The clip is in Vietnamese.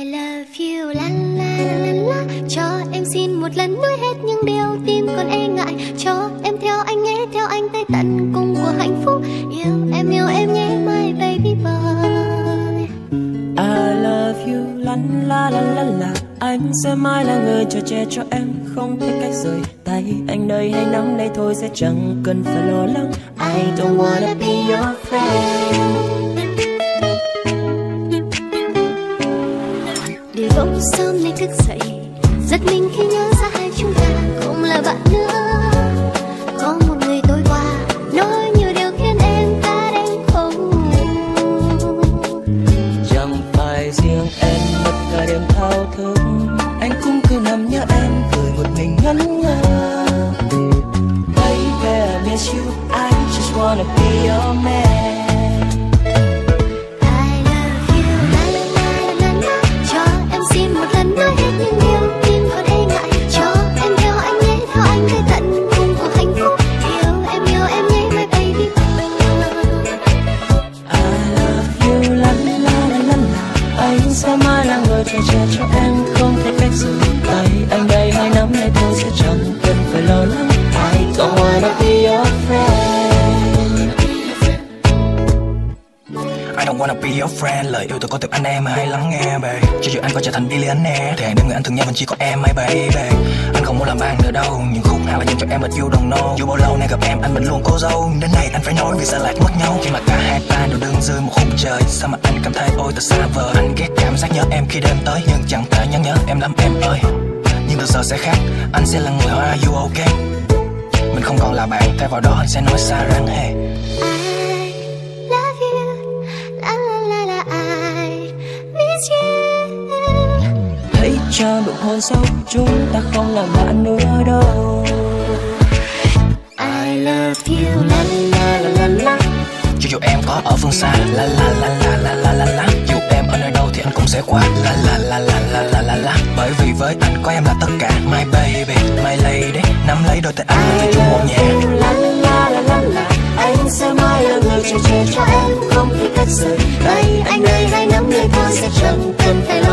love you la la la la. Cho em xin một lần nói hết những điều tim còn e ngại. Cho em theo anh nhé, theo anh tới tận cùng của hạnh phúc. Yêu em nhé, my baby boy. I love you la la la la la. Anh sẽ mãi là người chờ che cho em, không biết cách rời tay. Anh đây hay nắm lấy thôi, sẽ chẳng cần phải lo lắng. I don't wanna be your friend. Để bỗng sớm nay thức dậy, giật mình khi nhớ ra hai chúng ta không là bạn nữa. Có một người tối qua nói nhiều điều khiến em ta đang không ngủ. Chẳng phải riêng em mất cả đêm thao thức, anh cũng cứ nằm nhớ em cười một mình ngẩn ngơ. Baby, I miss you, I just wanna be your man. Che cho em không thể cách rời tay. Anh đây hai nắm lấy thôi, sẽ chẳng cần phải lo lắng. I don't wanna be your friend. I don't wanna be your friend. Lời yêu tôi có từ anh em hãy lắng nghe babe. Cho dù anh có trở thành billionaire thì hàng đêm người anh thường nhớ mình chỉ có em my baby. Anh không muốn làm bạn nữa đâu, những khúc hát là dành cho em but you don't know. Dù bao lâu nay gặp em anh vẫn luôn cố giấu. Đến nay anh phải nói vì sao lại mất nhau. Khi mà cả hai ta đều đứng dưới một khung trời, sao mà anh cảm thấy ôi thật xa vời. Anh ghét cảm giác nhớ em khi đêm tới, nhưng chẳng thể nhớ em lắm em ơi. Nhưng từ giờ sẽ khác, anh sẽ là người hỏi are you okay. Mình không còn là bạn, thay vào đó anh sẽ nói xa rằng hey. Hãy cho nụ hôn sâu, chúng ta không làm bạn nữa đâu. I love you la la la la la. Cho dù em có ở phương xa la la la la la la la la. Dù em ở nơi đâu thì anh cũng sẽ qua la la la la la la la la. Bởi vì với anh có em là tất cả my baby, my lady. Nắm lấy đôi tay anh và chung một nhà. La la la la la. Anh sẽ mãi là người che cho em, không thể cách rời tay. Anh đây hai nắm lấy thôi, sẽ chẳng cần phải lo.